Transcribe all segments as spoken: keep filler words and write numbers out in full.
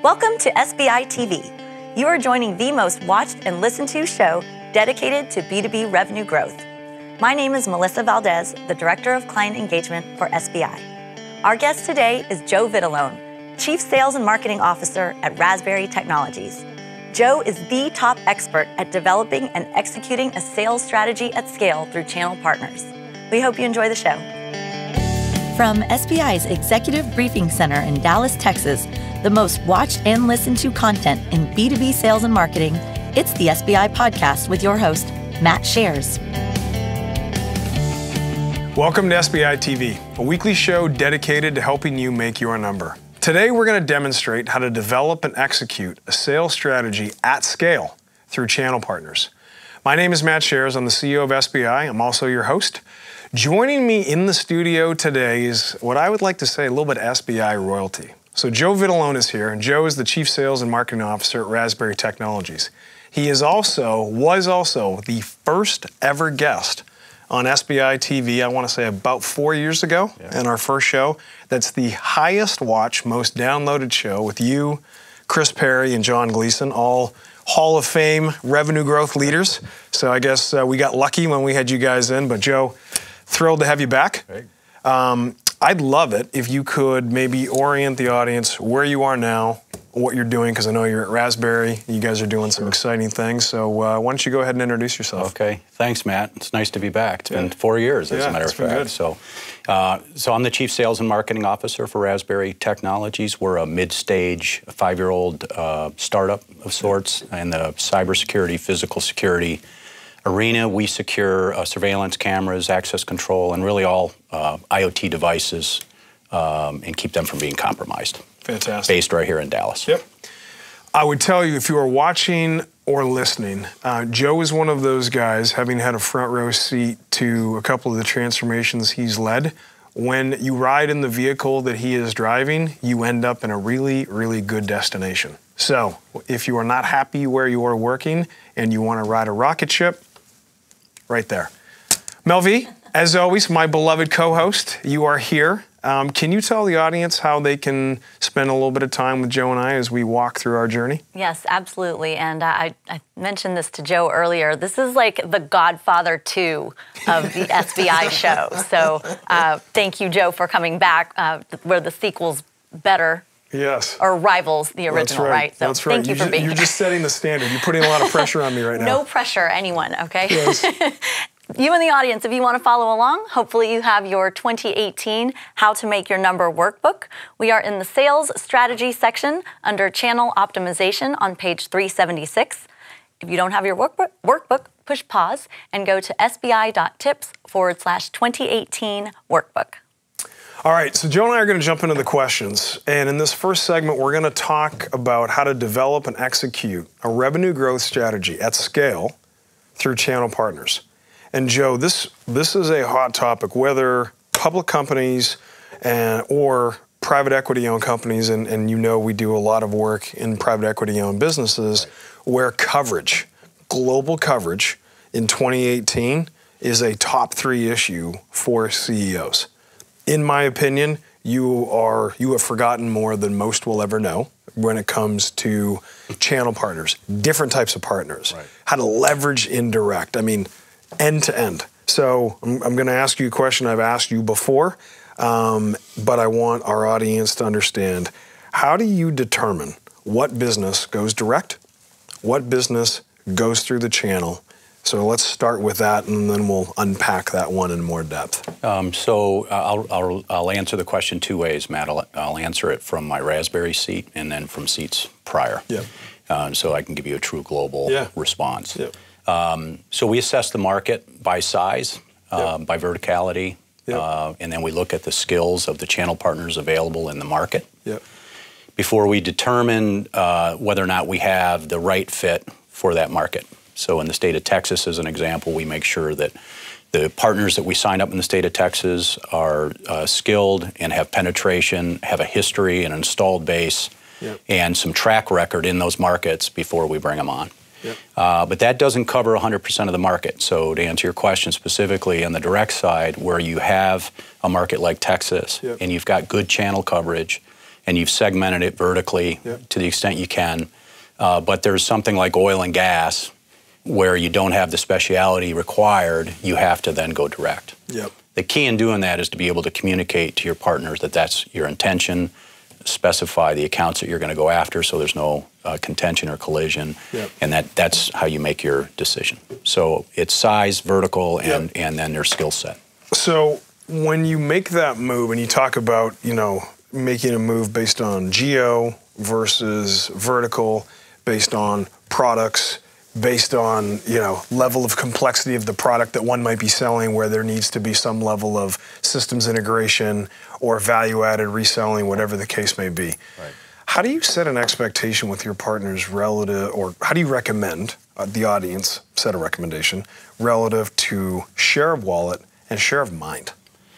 Welcome to S B I T V. You are joining the most watched and listened to show dedicated to B two B revenue growth. My name is Melissa Valdez, the Director of Client Engagement for S B I. Our guest today is Joe Vitalone, Chief Sales and Marketing Officer at Razberi Technologies. Joe is the top expert at developing and executing a sales strategy at scale through channel partners. We hope you enjoy the show. From S B I's Executive Briefing Center in Dallas, Texas, the most watched and listened to content in B two B sales and marketing, it's the S B I Podcast with your host, Matt Shares. Welcome to S B I T V, a weekly show dedicated to helping you make your number. Today, we're going to demonstrate how to develop and execute a sales strategy at scale through channel partners. My name is Matt Shares. I'm the C E O of S B I. I'm also your host. Joining me in the studio today is what I would like to say a little bit S B I royalty. So Joe Vitalone is here, and Joe is the Chief Sales and Marketing Officer at Razberi Technologies. He is also, was also the first ever guest on S B I T V, I want to say about four years ago, yeah. in our first show. That's the highest watched, most downloaded show with you, Chris Perry, and John Gleason, all Hall of Fame revenue growth leaders. So I guess uh, we got lucky when we had you guys in, but Joe, thrilled to have you back. Right. Um, I'd love it if you could maybe orient the audience where you are now, what you're doing, because I know you're at Razberi. You guys are doing some exciting things. So uh, why don't you go ahead and introduce yourself? Okay, thanks, Matt. It's nice to be back. It's yeah. been four years, as yeah, a matter it's of been fact. Good. So, uh, so I'm the Chief Sales and Marketing Officer for Razberi Technologies. We're a mid-stage, five-year-old uh, startup of sorts in the cybersecurity, physical security arena. We secure uh, surveillance cameras, access control, and really all uh, I O T devices um, and keep them from being compromised. Fantastic. Based right here in Dallas. Yep. I would tell you, if you are watching or listening, uh, Joe is one of those guys, having had a front row seat to a couple of the transformations he's led. When you ride in the vehicle that he is driving, you end up in a really, really good destination. So if you are not happy where you are working and you want to ride a rocket ship, right there. Mel V, as always, my beloved co-host, you are here. Um, can you tell the audience how they can spend a little bit of time with Joe and I as we walk through our journey? Yes, absolutely. And I, I mentioned this to Joe earlier. This is like the Godfather two of the S B I show. So uh, thank you, Joe, for coming back, uh, where the sequel's better. Yes. Or rivals the original, That's right. right? So That's right. thank you, you for ju- being You're here. just setting the standard. You're putting a lot of pressure on me right now. No pressure, anyone, okay? Yes. You in the audience, if you want to follow along, hopefully you have your twenty eighteen How to Make Your Number workbook. We are in the sales strategy section under channel optimization on page three seventy-six. If you don't have your workbook, workbook push pause and go to sbi.tips forward slash 2018 workbook. All right, so Joe and I are going to jump into the questions. And in this first segment, we're going to talk about how to develop and execute a revenue growth strategy at scale through channel partners. And Joe, this this is a hot topic, whether public companies and, or private equity-owned companies, and, and you know we do a lot of work in private equity-owned businesses, where coverage, global coverage in twenty eighteen is a top three issue for C E Os. In my opinion, you are you have forgotten more than most will ever know when it comes to channel partners, different types of partners, right. how to leverage indirect. I mean, end to end. So I'm, I'm going to ask you a question I've asked you before, um, but I want our audience to understand, how do you determine what business goes direct, what business goes through the channel? So let's start with that, and then we'll unpack that one in more depth. Um, so I'll, I'll, I'll answer the question two ways, Matt. I'll, I'll answer it from my Razberi seat and then from seats prior. Yeah. Um, so I can give you a true global yeah. response. Yeah. Um, so we assess the market by size, uh, Yep. by verticality, Yep. uh, and then we look at the skills of the channel partners available in the market Yep. before we determine uh, whether or not we have the right fit for that market. So in the state of Texas, as an example, we make sure that the partners that we sign up in the state of Texas are uh, skilled and have penetration, have a history, an installed base, Yep. and some track record in those markets before we bring them on. Yep. Uh, but that doesn't cover one hundred percent of the market. So to answer your question specifically, on the direct side, where you have a market like Texas, Yep. and you've got good channel coverage, and you've segmented it vertically yep. to the extent you can. Uh, but there's something like oil and gas where you don't have the speciality required, you have to then go direct. Yep. The key in doing that is to be able to communicate to your partners that that's your intention, specify the accounts that you're going to go after so there's no uh, contention or collision, yep. and that, that's how you make your decision. So it's size, vertical, and, yep. and then their skill set. So when you make that move and you talk about, you know, making a move based on geo versus vertical, based on products, based on, you know, level of complexity of the product that one might be selling, where there needs to be some level of systems integration or value-added reselling, whatever the case may be. Right. How do you set an expectation with your partners relative, or how do you recommend uh, the audience set a recommendation relative to share of wallet and share of mind?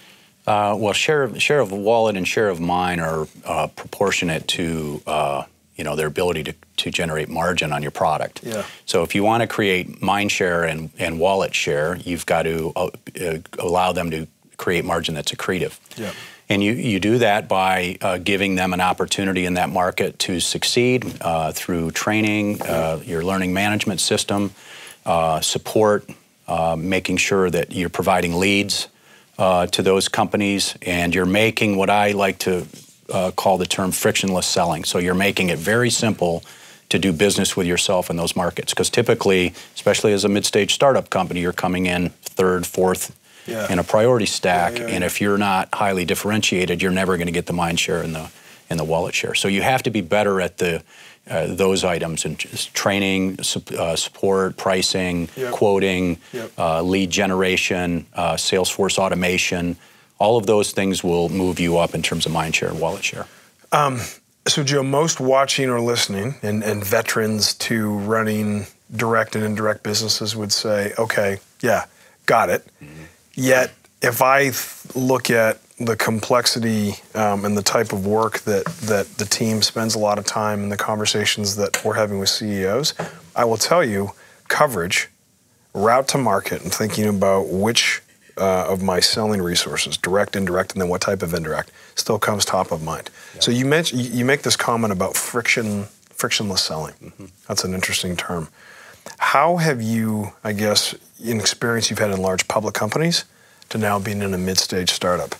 Uh, well, share of, share of wallet and share of mind are uh, proportionate to uh, you know, their ability to, to generate margin on your product. Yeah. So if you want to create mind share and, and wallet share, you've got to uh, uh, allow them to create margin that's accretive. Yeah. And you, you do that by uh, giving them an opportunity in that market to succeed uh, through training, uh, your learning management system, uh, support, uh, making sure that you're providing leads uh, to those companies, and you're making what I like to Uh, call the term frictionless selling. So you're making it very simple to do business with yourself in those markets. Because typically, especially as a mid-stage startup company, you're coming in third, fourth yeah. in a priority stack. Yeah, yeah, and yeah. if you're not highly differentiated, you're never going to get the mind share and the, and the wallet share. So you have to be better at the uh, those items, and just training, uh, support, pricing, yep. quoting, yep. uh, lead generation, uh, Salesforce automation. All of those things will move you up in terms of mind share and wallet share. Um, so Joe, most watching or listening, and, and veterans to running direct and indirect businesses would say, okay, yeah, got it. Mm-hmm. Yet, if I th- look at the complexity um, and the type of work that, that the team spends a lot of time in, the conversations that we're having with C E Os, I will tell you, coverage, route to market, and thinking about which Uh, of my selling resources, direct, indirect, and then what type of indirect, still comes top of mind. Yep. So you mentioned, you make this comment about friction, frictionless selling. Mm-hmm. That's an interesting term. How have you, I guess, in experience you've had in large public companies to now being in a mid-stage startup,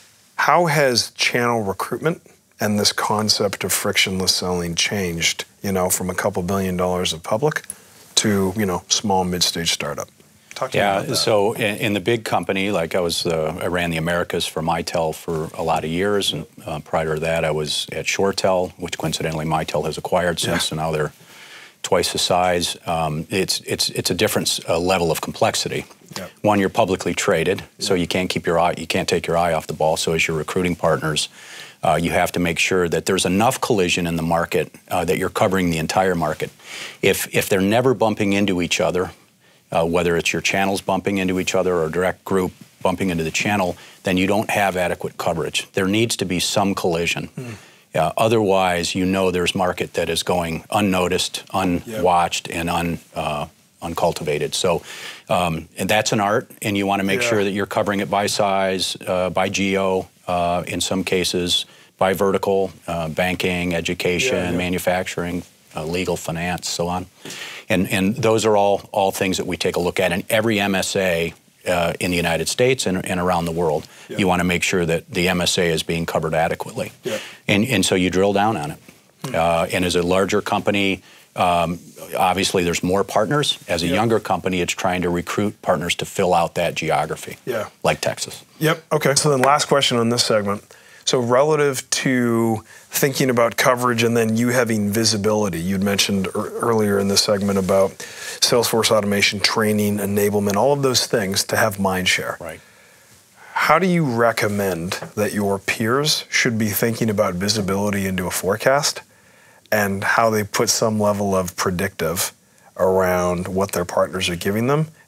how has channel recruitment and this concept of frictionless selling changed, you know, from a couple billion dollars of public to, you know, small mid-stage startup? Talk to me about Yeah, that. so in, in the big company, like I was, uh, I ran the Americas for Mitel for a lot of years, and uh, prior to that, I was at ShoreTel, which coincidentally Mitel has acquired since, yeah. so now they're twice the size. Um, it's it's it's a different uh, level of complexity. Yep. One, you're publicly traded, yep. so you can't keep your eye, you can't take your eye off the ball. So as you're recruiting partners, uh, you have to make sure that there's enough collision in the market uh, that you're covering the entire market. If if they're never bumping into each other, Uh, whether it's your channels bumping into each other or a direct group bumping into the channel, then you don't have adequate coverage. There needs to be some collision. Mm. Uh, otherwise, you know there's market that is going unnoticed, unwatched, yep. and un, uh, uncultivated. So um, and that's an art, and you want to make yeah. sure that you're covering it by size, uh, by geo, uh, in some cases, by vertical, uh, banking, education, yeah, yeah. manufacturing, uh, legal, finance, so on. And, and those are all, all things that we take a look at in every M S A uh, in the United States and, and around the world. Yep. You want to make sure that the M S A is being covered adequately. Yep. And, and so you drill down on it. Hmm. Uh, and as a larger company, um, obviously there's more partners. As a yep. younger company, it's trying to recruit partners to fill out that geography, yeah. like Texas. Yep, okay. So then last question on this segment. So relative to thinking about coverage and then you having visibility, you'd mentioned er- earlier in this segment about Salesforce automation, training, enablement, all of those things to have mind share. Right. How do you recommend that your peers should be thinking about visibility into a forecast and how they put some level of predictive around what their partners are giving them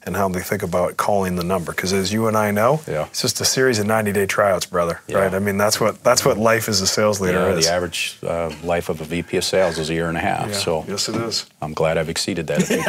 and how they think about calling the number. Because as you and I know, yeah. it's just a series of ninety-day tryouts, brother. Yeah. Right? I mean, that's what that's what life as a sales leader yeah, is. The average uh, life of a V P of sales is a year and a half. Yeah. So yes, it is. I'm glad I've exceeded that a few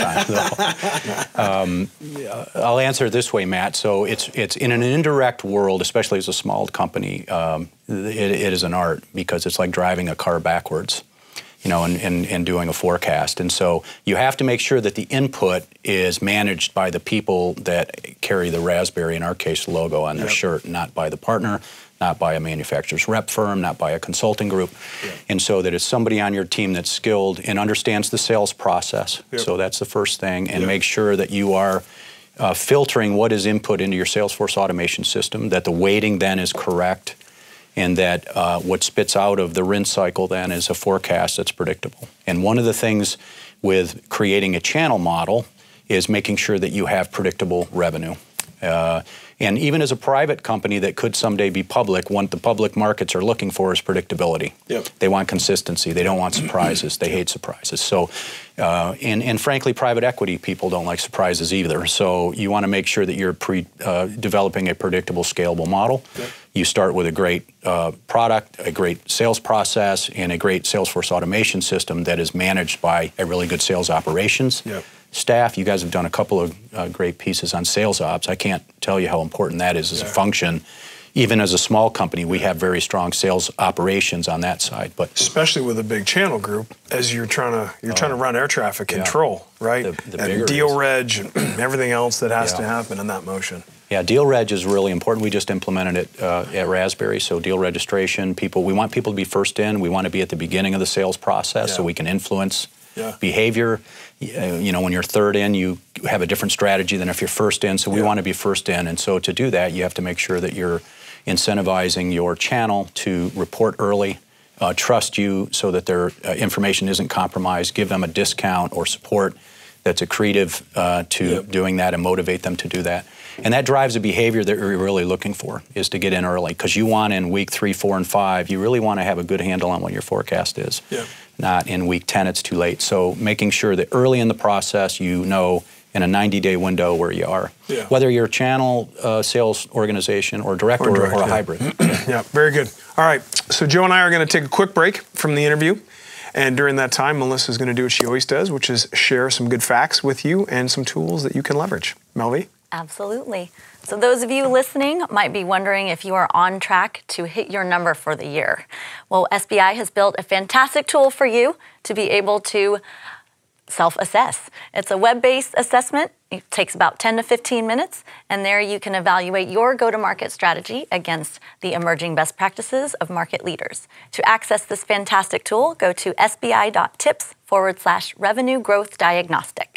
times. um, I'll answer it this way, Matt. So it's it's in an indirect world, especially as a small company, um, it, it is an art, because it's like driving a car backwards, you know, and, and, and doing a forecast. And so you have to make sure that the input is managed by the people that carry the Razberi, in our case, logo on their yep. shirt, not by the partner, not by a manufacturer's rep firm, not by a consulting group. Yep. And so that it's somebody on your team that's skilled and understands the sales process. Yep. So that's the first thing. And yep. make sure that you are uh, filtering what is input into your Salesforce automation system, that the weighting then is correct, and that uh, what spits out of the rinse cycle then is a forecast that's predictable. And one of the things with creating a channel model is making sure that you have predictable revenue. Uh, and even as a private company that could someday be public, what the public markets are looking for is predictability. Yep. They want consistency. They don't want surprises. They hate surprises. So, uh, and, and frankly, private equity people don't like surprises either. So you want to make sure that you're pre, uh, developing a predictable, scalable model. Yep. You start with a great uh, product, a great sales process, and a great Salesforce automation system that is managed by a really good sales operations yep. staff. You guys have done a couple of uh, great pieces on sales ops. I can't tell you how important that is as yeah. a function. Even as a small company, we have very strong sales operations on that side. But especially with a big channel group, as you're trying to you're uh, trying to run air traffic yeah. control, right? The, the and deal reg and everything else that has yeah. to happen in that motion. Yeah, deal reg is really important. We just implemented it uh, at Razberi. So deal registration, people, we want people to be first in. We want to be at the beginning of the sales process yeah. so we can influence yeah. behavior. You know, when you're third in, you have a different strategy than if you're first in. So we yeah. want to be first in. And so to do that, you have to make sure that you're incentivizing your channel to report early, uh, trust you so that their uh, information isn't compromised, give them a discount or support that's accretive uh, to yep. doing that and motivate them to do that. And that drives a behavior that you're really looking for, is to get in early. Because you want in week three, four, and five, you really want to have a good handle on what your forecast is. Yep. Not in week ten, it's too late. So making sure that early in the process, you know in a ninety-day window where you are. Yeah. Whether you're a channel uh, sales organization or direct or, or, direct, or a yeah. hybrid. Yeah, very good. All right, so Joe and I are going to take a quick break from the interview. And during that time, Melissa's going to do what she always does, which is share some good facts with you and some tools that you can leverage. Melvie? Absolutely. So those of you listening might be wondering if you are on track to hit your number for the year. Well, S B I has built a fantastic tool for you to be able to self-assess. It's a web-based assessment. It takes about ten to fifteen minutes, and there you can evaluate your go-to-market strategy against the emerging best practices of market leaders. To access this fantastic tool, go to sbi.tips forward slash revenue growth diagnostic.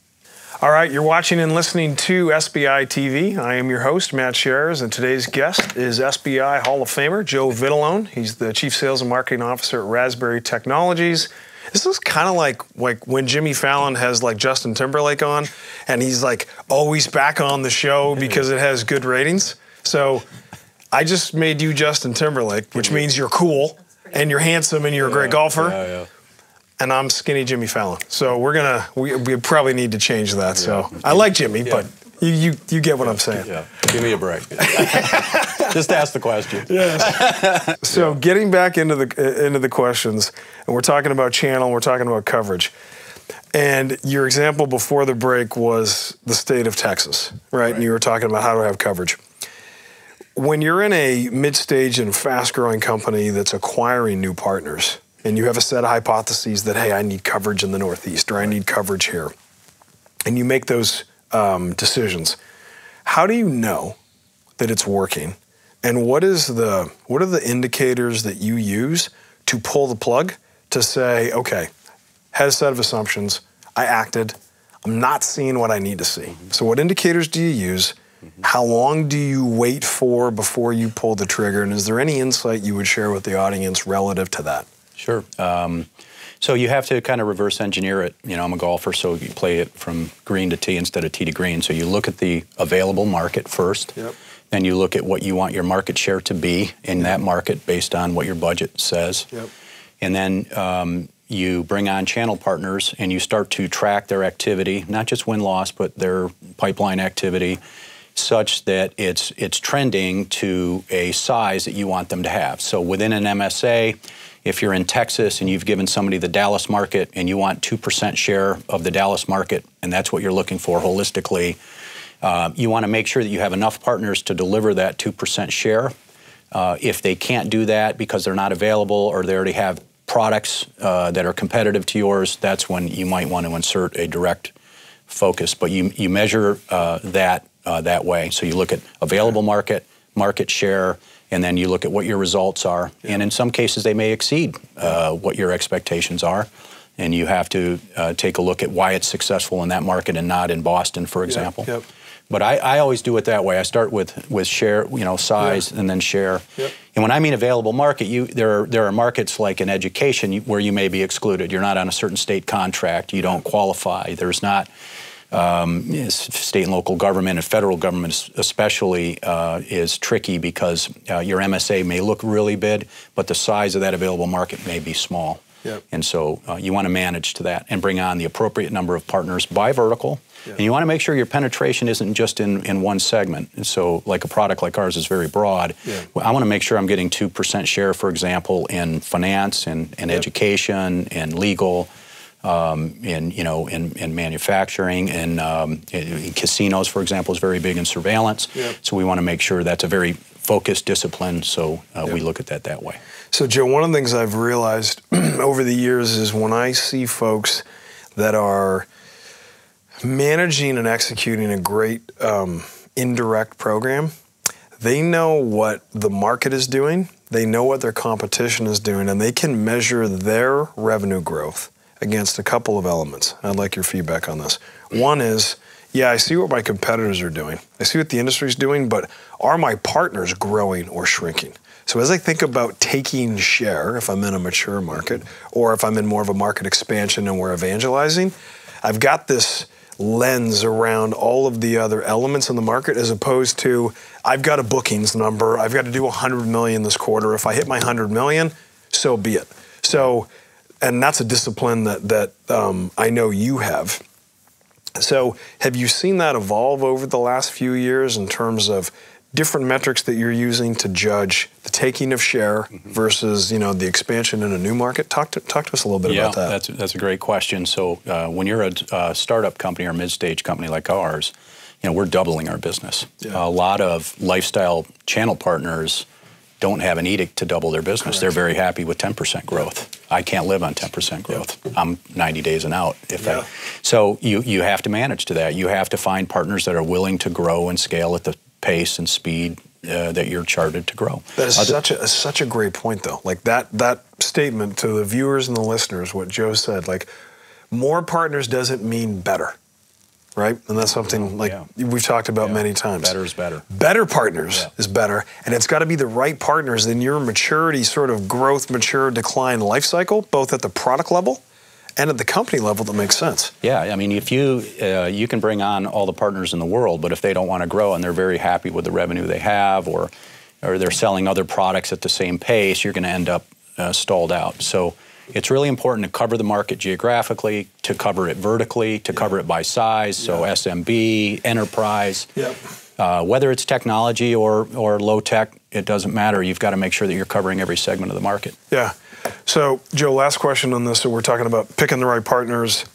All right, you're watching and listening to S B I T V. I am your host, Matt Scherers, and today's guest is S B I Hall of Famer Joe Vitalone. He's the Chief Sales and Marketing Officer at Razberi Technologies. This is kind of like like when Jimmy Fallon has like Justin Timberlake on, and he's like always back on the show because it has good ratings. So I just made you Justin Timberlake, which means you're cool and you're handsome and you're a great golfer. Yeah, yeah. And I'm skinny Jimmy Fallon. So we're gonna we, we probably need to change that. So yeah. I like Jimmy, yeah. but you, you you get what yeah. I'm saying. Yeah. Give me a break. Just ask the question. Yes. So yeah. getting back into the into the questions, and we're talking about channel, we're talking about coverage. And your example before the break was the state of Texas, right? right? And you were talking about how to have coverage. When you're in a mid-stage and fast-growing company that's acquiring new partners, and you have a set of hypotheses that, hey, I need coverage in the Northeast, or I need coverage here, and you make those um, decisions, how do you know that it's working? And what is the what are the indicators that you use to pull the plug to say, okay, had a set of assumptions, I acted, I'm not seeing what I need to see. Mm-hmm. So what indicators do you use? Mm-hmm. How long do you wait for before you pull the trigger? And is there any insight you would share with the audience relative to that? Sure. Um, so you have to kind of reverse engineer it. You know, I'm a golfer, so you play it from green to tee instead of tee to green. So you look at the available market first. Yep. Then you look at what you want your market share to be in that market based on what your budget says. Yep. And then um, you bring on channel partners and you start to track their activity, not just win-loss, but their pipeline activity, such that it's, it's trending to a size that you want them to have. So within an M S A, if you're in Texas and you've given somebody the Dallas market and you want two percent share of the Dallas market, and that's what you're looking for holistically, uh, you want to make sure that you have enough partners to deliver that two percent share. Uh, if they can't do that because they're not available or they already have products uh, that are competitive to yours, that's when you might want to insert a direct focus. But you, you measure uh, that uh, that way. So you look at available market, market share, and then you look at what your results are. Yeah. And in some cases, they may exceed uh, what your expectations are. And you have to uh, take a look at why it's successful in that market and not in Boston, for example. Yep. Yep. But I, I always do it that way. I start with, with share, you know, size, yeah. and then share. Yep. And when I mean available market, you there are, there are markets like in education where you may be excluded. You're not on a certain state contract. You don't qualify. There's not um, state and local government and federal government especially uh, is tricky because uh, your M S A may look really big, but the size of that available market may be small. Yep. And so uh, you want to manage to that and bring on the appropriate number of partners by vertical. Yep. And you want to make sure your penetration isn't just in, in one segment. And so like a product like ours is very broad. Yeah. I want to make sure I'm getting two percent share, for example, in finance and, and yep. education and legal, um, in, you know, in, in manufacturing, and um, in, in casinos, for example, is very big in surveillance. Yep. So we want to make sure that's a very focused discipline, so uh, yep. we look at that that way. So Joe, one of the things I've realized over the years is when I see folks that are managing and executing a great um, indirect program, they know what the market is doing, they know what their competition is doing, and they can measure their revenue growth against a couple of elements. I'd like your feedback on this. One is, yeah, I see what my competitors are doing. I see what the industry is doing, but are my partners growing or shrinking? So as I think about taking share, if I'm in a mature market, or if I'm in more of a market expansion and we're evangelizing, I've got this lens around all of the other elements in the market, as opposed to, I've got a bookings number, I've got to do one hundred million this quarter. If I hit my one hundred million, so be it. So, and that's a discipline that, that um, I know you have. So have you seen that evolve over the last few years in terms of different metrics that you're using to judge the taking of share mm-hmm. versus, you know, the expansion in a new market? Talk to, talk to us a little bit yeah, about that. That's, that's a great question. So uh, when you're a, a startup company or mid-stage company like ours, you know, we're doubling our business. Yeah. A lot of lifestyle channel partners don't have an edict to double their business. Correct. They're very happy with ten percent growth. I can't live on ten percent growth. Yeah. I'm ninety days and out. If yeah. I, so you, you have to manage to that. You have to find partners that are willing to grow and scale at the pace and speed uh, that you're chartered to grow. That is Other, such a such a great point, though. Like that that statement to the viewers and the listeners, what Joe said, like more partners doesn't mean better, right? And that's something like yeah. we've talked about yeah. many times. Better is better. Better partners yeah. is better, and it's got to be the right partners in your maturity, sort of growth, mature, decline life cycle, both at the product level and at the company level, that makes sense. Yeah, I mean, if you uh, you can bring on all the partners in the world, but if they don't want to grow and they're very happy with the revenue they have, or or they're selling other products at the same pace, you're going to end up uh, stalled out. So it's really important to cover the market geographically, to cover it vertically, to yeah. cover it by size. So yeah. S M B, enterprise. Yep. Uh, whether it's technology or or low tech, it doesn't matter. You've got to make sure that you're covering every segment of the market. Yeah. So, Joe, last question on this. So we're talking about picking the right partners,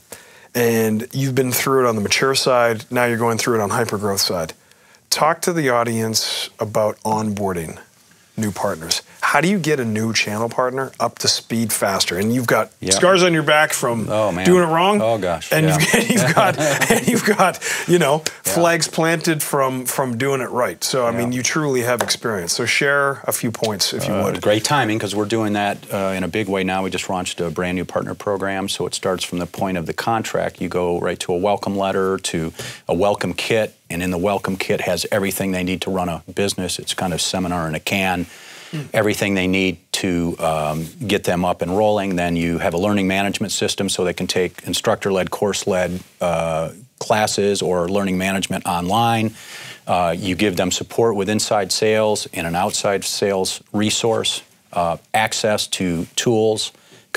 and you've been through it on the mature side. Now you're going through it on hypergrowth side. Talk to the audience about onboarding new partners. How do you get a new channel partner up to speed faster? And you've got yep. scars on your back from oh, man. doing it wrong. Oh gosh. And yeah. you've, you've got and you've got you know yeah. flags planted from from doing it right. So I yeah. mean, you truly have experience. So share a few points if you uh, would. Great timing, because we're doing that uh, in a big way now. We just launched a brand new partner program. So it starts from the point of the contract. You go right to a welcome letter, to a welcome kit, and in the welcome kit has everything they need to run a business. It's kind of seminar in a can. Everything they need to um, get them up and rolling. Then you have a learning management system so they can take instructor-led, course-led uh, classes or learning management online. Uh, you give them support with inside sales and an outside sales resource, uh, access to tools,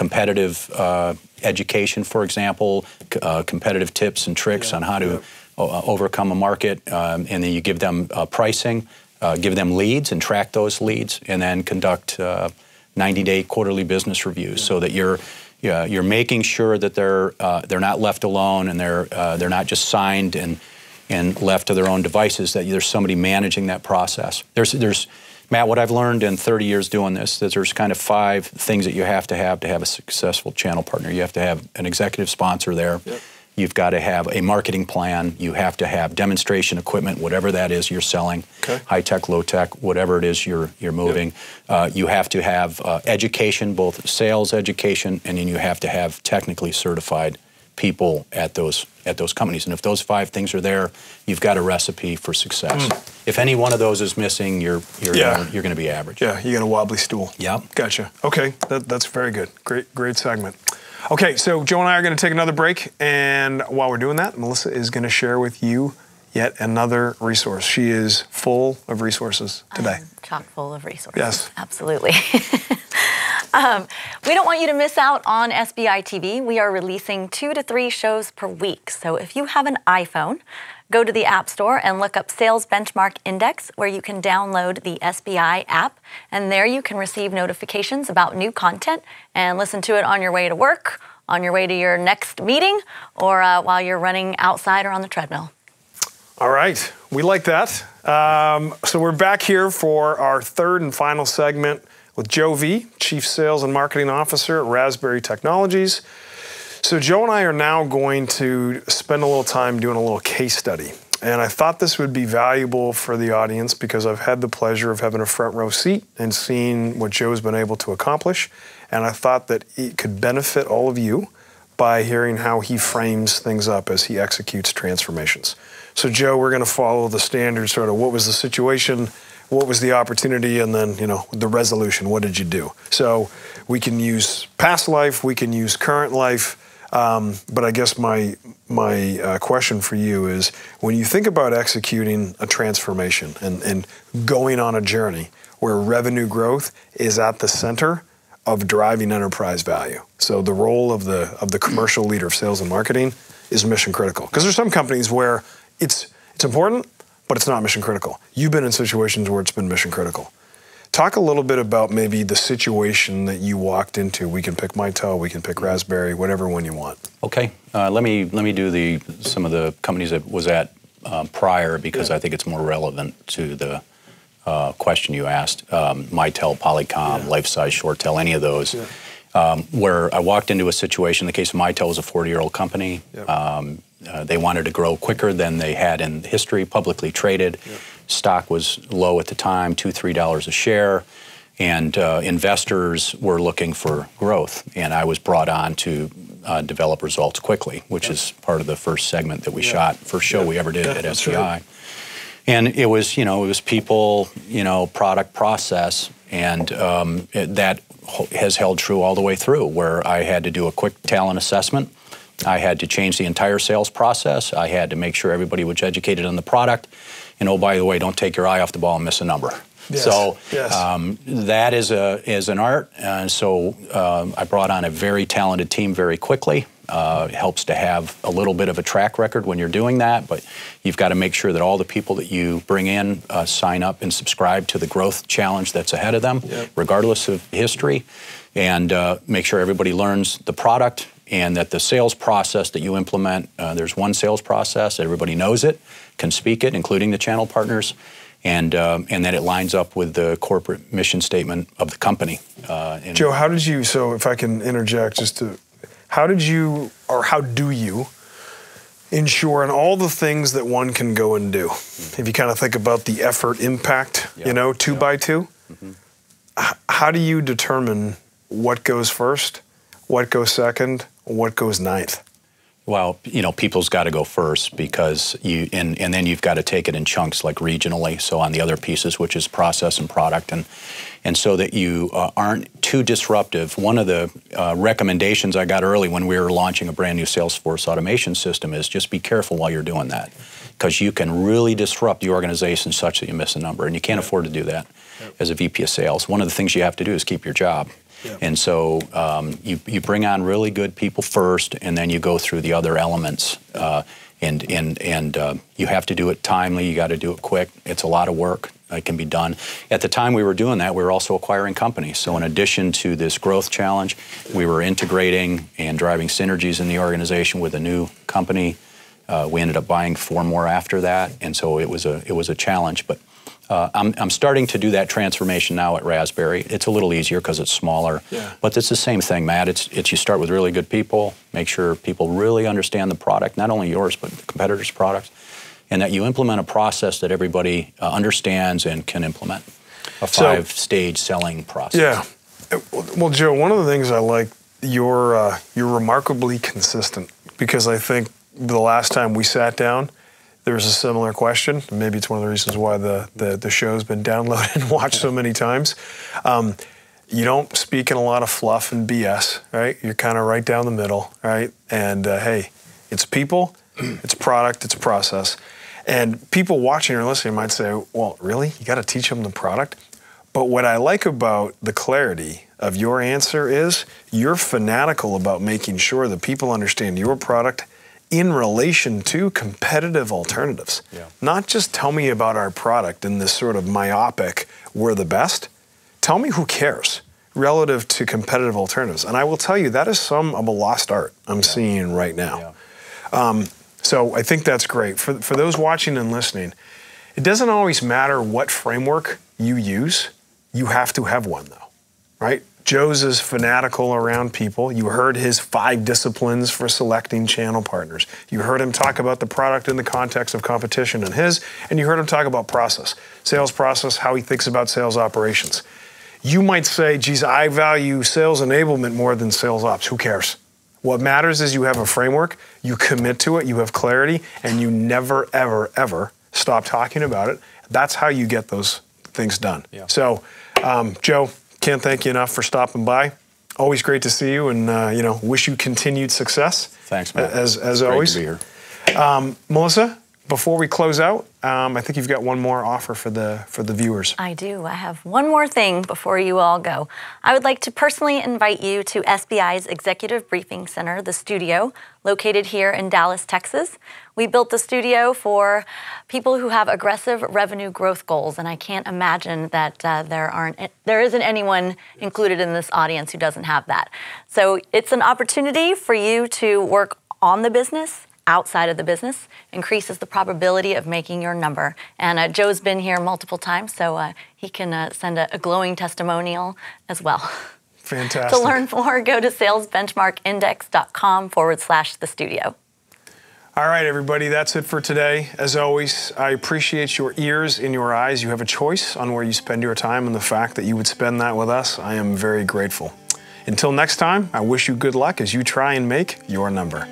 competitive uh, education, for example, uh, competitive tips and tricks yeah. on how to yeah. uh, overcome a market, um, and then you give them uh, pricing, uh, give them leads and track those leads, and then conduct ninety-day quarterly business reviews yeah. so that you're Yeah, you're making sure that they're uh, they're not left alone, and they're uh, they're not just signed and and left to their own devices. That there's somebody managing that process. There's there's Matt, what I've learned in thirty years doing this, that there's kind of five things that you have to have to have a successful channel partner. You have to have an executive sponsor there. Yep. You've got to have a marketing plan. You have to have demonstration equipment, whatever that is you're selling, okay. high tech, low tech, whatever it is you're you're moving. Yep. Uh, you have to have uh, education, both sales education, and then you have to have technically certified people at those at those companies. And if those five things are there, you've got a recipe for success. Mm. If any one of those is missing, you're you're yeah. gonna, you're going to be average. Yeah, you got a wobbly stool. Yeah, gotcha. Okay, that, that's very good. Great great segment. Okay, so Joe and I are going to take another break, and while we're doing that, Melissa is going to share with you yet another resource. She is full of resources today. I'm chock full of resources. Yes. Absolutely. um, we don't want you to miss out on S B I T V. We are releasing two to three shows per week. So if you have an iPhone, go to the App Store and look up Sales Benchmark Index, where you can download the S B I app. And there you can receive notifications about new content and listen to it on your way to work, on your way to your next meeting, or uh, while you're running outside or on the treadmill. All right, we like that. Um, so we're back here for our third and final segment with Joe V, Chief Sales and Marketing Officer at Razberi Technologies. So Joe and I are now going to spend a little time doing a little case study. And I thought this would be valuable for the audience because I've had the pleasure of having a front row seat and seeing what Joe's been able to accomplish. And I thought that it could benefit all of you by hearing how he frames things up as he executes transformations. So Joe, we're going to follow the standard sort of what was the situation, what was the opportunity, and then, you know, the resolution, what did you do? So we can use past life, we can use current life, um, but I guess my, my uh, question for you is, when you think about executing a transformation and, and going on a journey where revenue growth is at the center of driving enterprise value. So the role of the, of the commercial leader of sales and marketing is mission critical. Because there's some companies where it's, it's important, but it's not mission critical. You've been in situations where it's been mission critical. Talk a little bit about maybe the situation that you walked into. We can pick Mitel, we can pick Razberi, whatever one you want. Okay, uh, let me let me do the some of the companies that was at um, prior because yeah. I think it's more relevant to the uh, question you asked. Um, Mitel, Polycom, yeah. Life Size, ShoreTel, any of those. Yeah. Um, where I walked into a situation. In the case of Mitel, was a forty-year-old company. Yeah. Um, uh, they wanted to grow quicker than they had in history, publicly traded. Yeah. Stock was low at the time, two, three dollars a share, and uh, investors were looking for growth. And I was brought on to uh, develop results quickly, which yeah. is part of the first segment that we yeah. shot, first show yeah. we ever did yeah, at S B I. Right. And it was, you know, it was people, you know, product, process, and um, it, that has held true all the way through. Where I had to do a quick talent assessment. I had to change the entire sales process. I had to make sure everybody was educated on the product. And oh, by the way, don't take your eye off the ball and miss a number. Yes. So yes. Um, that is a is an art. And so um, I brought on a very talented team very quickly. Uh, it helps to have a little bit of a track record when you're doing that, but you've got to make sure that all the people that you bring in uh, sign up and subscribe to the growth challenge that's ahead of them, yep. regardless of history, and uh, make sure everybody learns the product and that the sales process that you implement, uh, there's one sales process, everybody knows it, can speak it, including the channel partners, and um, and that it lines up with the corporate mission statement of the company. Uh, Joe, how did you, so if I can interject just to, how did you, or how do you, ensure in all the things that one can go and do? Mm-hmm. If you kind of think about the effort impact, yeah. you know, two yeah. by two, mm-hmm. h- how do you determine what goes first, what goes second, what goes ninth? Well, you know, people's got to go first because you, and, and then you've got to take it in chunks like regionally. So on the other pieces, which is process and product, and and so that you uh, aren't too disruptive. One of the uh, recommendations I got early when we were launching a brand new Salesforce automation system is just be careful while you're doing that, because you can really disrupt the organization such that you miss a number, and you can't yep. afford to do that yep. as a V P of sales. One of the things you have to do is keep your job. Yeah. And so um, you, you bring on really good people first, and then you go through the other elements. Uh, and and, and uh, you have to do it timely. You got to do it quick. It's a lot of work. It can be done. At the time we were doing that, we were also acquiring companies. So in addition to this growth challenge, we were integrating and driving synergies in the organization with a new company. Uh, we ended up buying four more after that, and so it was a it was a challenge. But uh, I'm I'm starting to do that transformation now at Razberi. It's a little easier because it's smaller, yeah. But it's the same thing, Matt. It's it's you start with really good people, make sure people really understand the product, not only yours but the competitors' products, and that you implement a process that everybody uh, understands and can implement. A five-stage so, selling process. Yeah. Well, Joe, one of the things I like, you're uh, you're remarkably consistent, because I think the last time we sat down, there was a similar question. Maybe it's one of the reasons why the, the, the show's been downloaded and watched so many times. Um, you don't speak in a lot of fluff and B S, right? You're kind of right down the middle, right? And uh, hey, it's people, it's product, it's process. And people watching or listening might say, well, really? You got to teach them the product? But what I like about the clarity of your answer is you're fanatical about making sure that people understand your product in relation to competitive alternatives. Yeah. Not just tell me about our product in this sort of myopic, we're the best. Tell me who cares relative to competitive alternatives. And I will tell you, that is some of a lost art I'm yeah. seeing right now. Yeah. Um, so I think that's great. For, for those watching and listening, it doesn't always matter what framework you use. You have to have one, though, right? Joe's is fanatical around people. You heard his five disciplines for selecting channel partners. You heard him talk about the product in the context of competition and his, and you heard him talk about process, sales process, how he thinks about sales operations. You might say, geez, I value sales enablement more than sales ops. Who cares? What matters is you have a framework, you commit to it, you have clarity, and you never, ever, ever stop talking about it. That's how you get those things done. Yeah. So, um, Joe, can't thank you enough for stopping by. Always great to see you, and uh, you know, wish you continued success. Thanks, Matt. As as it's always. Great to be here. Um, Melissa, before we close out, um, I think you've got one more offer for the for the viewers. I do. I have one more thing before you all go. I would like to personally invite you to S B I's Executive Briefing Center, the studio, located here in Dallas, Texas. We built the studio for people who have aggressive revenue growth goals, and I can't imagine that uh, there aren't there isn't anyone included in this audience who doesn't have that. So it's an opportunity for you to work on the business, outside of the business, increases the probability of making your number. And uh, Joe's been here multiple times, so uh, he can uh, send a, a glowing testimonial as well. Fantastic. To learn more, go to salesbenchmarkindex.com forward slash the studio. All right, everybody, that's it for today. As always, I appreciate your ears and your eyes. You have a choice on where you spend your time, and the fact that you would spend that with us, I am very grateful. Until next time, I wish you good luck as you try and make your number.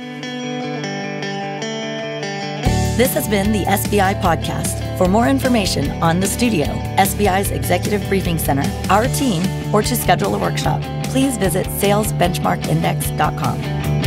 This has been the S B I Podcast. For more information on the studio, S B I's Executive Briefing Center, our team, or to schedule a workshop, please visit sales benchmark index dot com.